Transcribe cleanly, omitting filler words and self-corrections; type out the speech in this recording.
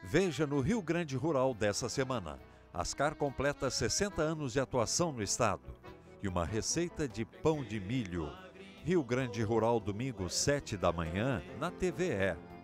Veja no Rio Grande Rural dessa semana. Ascar completa 60 anos de atuação no estado. E uma receita de pão de milho. Rio Grande Rural, domingo, 7 da manhã, na TVE.